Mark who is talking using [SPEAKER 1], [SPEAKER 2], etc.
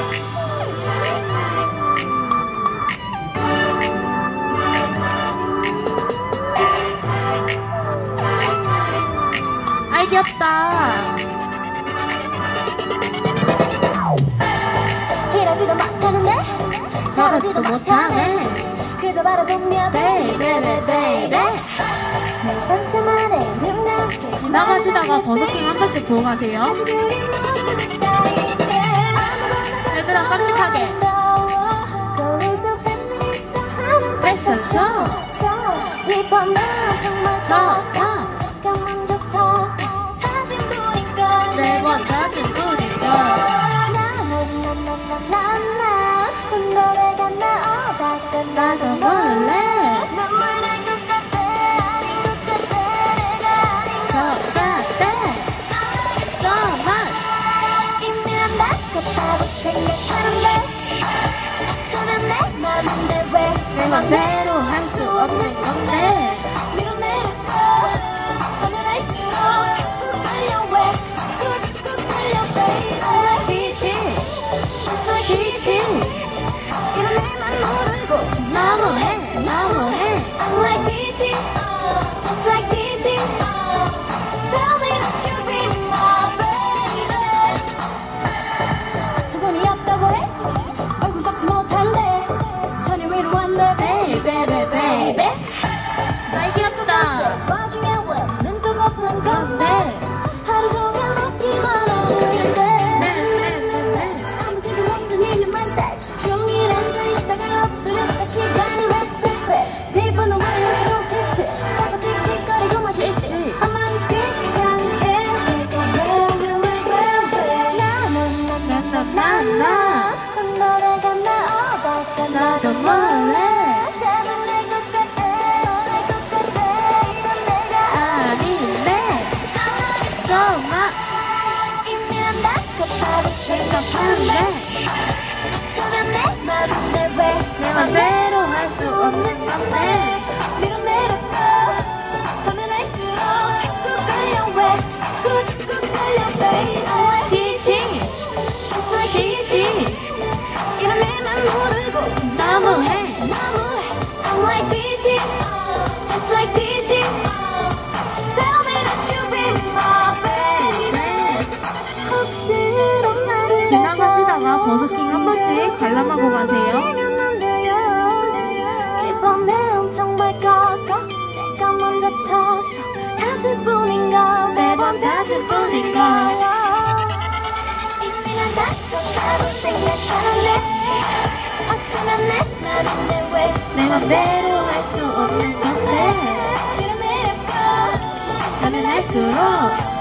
[SPEAKER 1] 아이 귀엽다.
[SPEAKER 2] 이러지도 못하는데
[SPEAKER 1] 저러지도 못하네.
[SPEAKER 2] 그저 바라보며
[SPEAKER 1] 베이베 베이베.
[SPEAKER 2] 내 상상 안에 이름과 함께
[SPEAKER 1] 지나가시다가 버섯킹 한 번씩 보고 가세요.
[SPEAKER 2] 아주 그리 모든 사이에
[SPEAKER 1] 얘들아 깜찍하게.
[SPEAKER 2] 거기서 밴드에서 하는
[SPEAKER 1] 패션쇼.
[SPEAKER 2] 이번 날 정말
[SPEAKER 1] 더.
[SPEAKER 2] 잠깐만 좋다 사진 보니까
[SPEAKER 1] 매번 다진 분이가.
[SPEAKER 2] 나나나나나나 노래가 나오다가
[SPEAKER 1] 나도 몰래
[SPEAKER 2] 눈물 날 것 같아 아닌 것 같아 내가 아닌 것
[SPEAKER 1] 더 같아. So much.
[SPEAKER 2] 이미 난 답답하고 생각하는데 어쩌면 내 맘인데 왜
[SPEAKER 1] 내 맘대로 할 수 없는 건데.
[SPEAKER 2] 밀어내려고 하면 할수록 자꾸 끌려 왜 자꾸 끌려 baby
[SPEAKER 1] TT
[SPEAKER 2] Just like
[SPEAKER 1] TT.
[SPEAKER 2] 이런 내맘 모르고
[SPEAKER 1] 너무해 너무해.
[SPEAKER 2] I'm like TT Just like TT Tell me that you be my baby 두근이 없다고 해? 얼굴 값이 못한대 전혀 위로 안돼
[SPEAKER 1] 베이베 베이베. 아이 귀엽다.
[SPEAKER 2] 와중에 왜 눈뜨고 없는 건데
[SPEAKER 1] 건데.
[SPEAKER 2] 하루 종일 먹기만 하는데 아무지도 없는 일념만 딱 종일 앉아있다가 엎드렸다 시간이 왜 비번호 몰라서 지치 자꾸 틱틱거리고만
[SPEAKER 1] 지치.
[SPEAKER 2] 아마리 귀찮게 계속 왜 나나나나나 노래가 나오다가
[SPEAKER 1] 나도 몰래
[SPEAKER 2] 짜증날 것 같아 화날 것 같아 이런 내가
[SPEAKER 1] 아닌데. So much.
[SPEAKER 2] 이미 난 답답하고
[SPEAKER 1] 생각하는데
[SPEAKER 2] 어쩌면 내 맘인데 왜
[SPEAKER 1] 내 맘대로 할 수 없는 건데.
[SPEAKER 2] 밀어내려고 하면 할수록 자꾸 끌려 왜 자꾸 끌려 baby
[SPEAKER 1] TT
[SPEAKER 2] Just like TT 이런 내맘 모르고
[SPEAKER 1] 너무해.
[SPEAKER 2] I'm like TT Just like TT Tell me that you be my baby 혹시 이런 날이
[SPEAKER 1] 지나가시다가 버섯킹 한 번씩 관람하고 가세요.
[SPEAKER 2] 이번에 엄청 맑아가 내가 먼저 타도 다질 뿐인가
[SPEAKER 1] 매번 다질 뿐인가.
[SPEAKER 2] 이미 난 답답하고 생각하는데 어쩌면 내 맘인데 왜
[SPEAKER 1] 내 맘대로 할 수 없는 건데.
[SPEAKER 2] 밀어내려고
[SPEAKER 1] 하면 할수록